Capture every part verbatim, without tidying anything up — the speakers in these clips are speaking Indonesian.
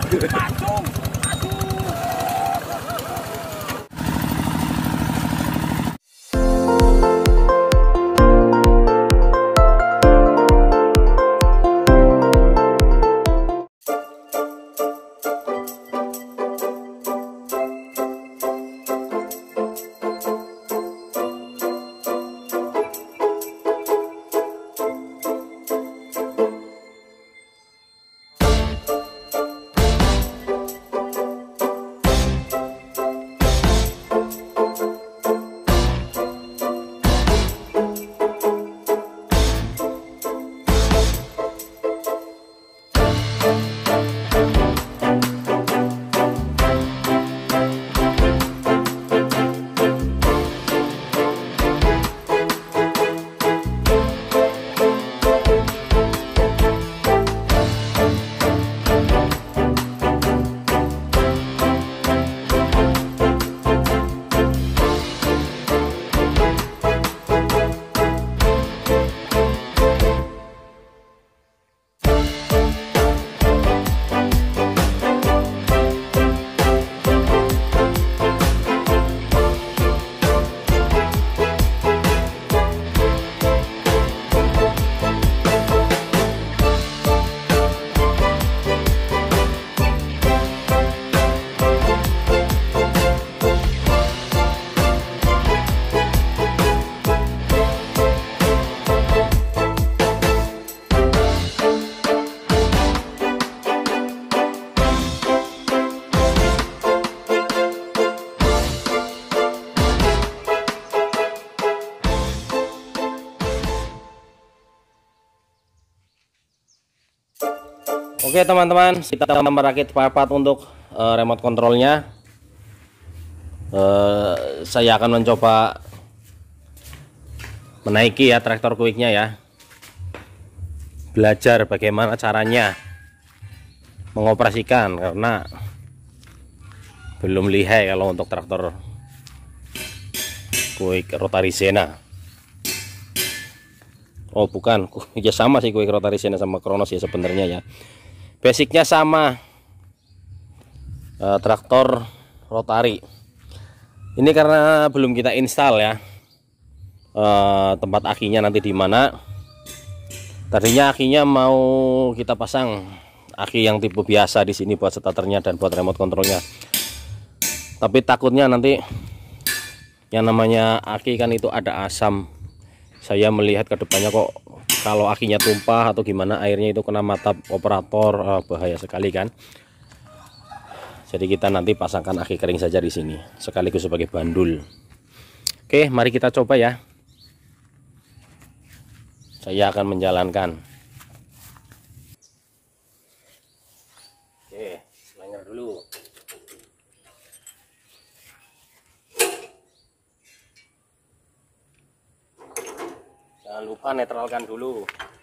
Langsung. Oke teman-teman, kita merakit part-part untuk uh, remote controlnya. Uh, saya akan mencoba menaiki ya traktor Quicknya ya. Belajar bagaimana caranya mengoperasikan, karena belum lihai kalau untuk traktor Quick Rotary Sena. Oh bukan, ya sama sih Quick Rotary Sena sama Kronos ya sebenarnya ya. Basicnya sama, uh, traktor rotari. Ini karena belum kita install ya, uh, tempat akinya nanti di mana. Tadinya akinya mau kita pasang aki yang tipe biasa di sini buat starternya dan buat remote controlnya. Tapi takutnya nanti yang namanya aki kan itu ada asam. Saya melihat ke depannya kok kalau akinya tumpah atau gimana, airnya itu kena mata operator, uh, bahaya sekali kan. Jadi kita nanti pasangkan aki kering saja di sini sekaligus sebagai bandul. Oke, mari kita coba ya. Saya akan menjalankan. Oke, slinger dulu. Jangan lupa netralkan dulu.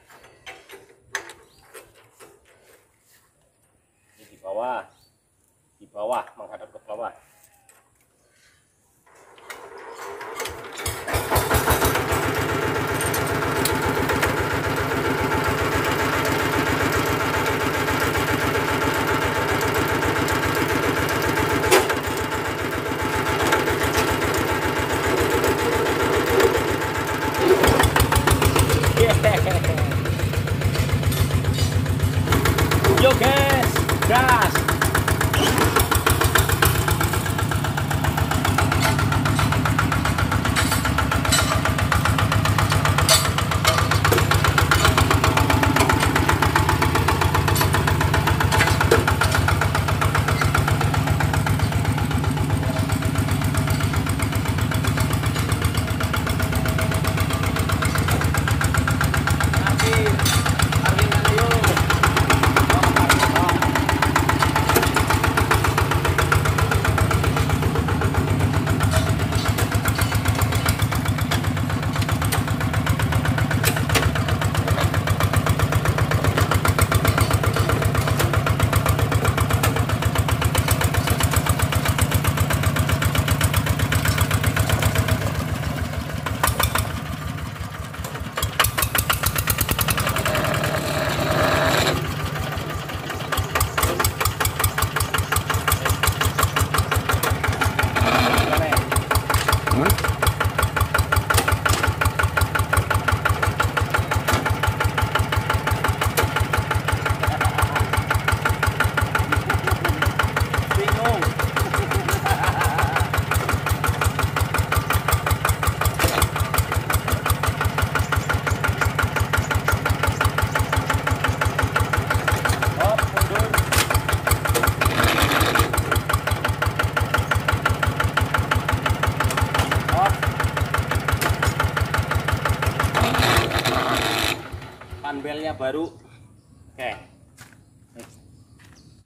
Ini di bawah, di bawah menghadap ke bawah. Yo guys, gas. baru. Oke.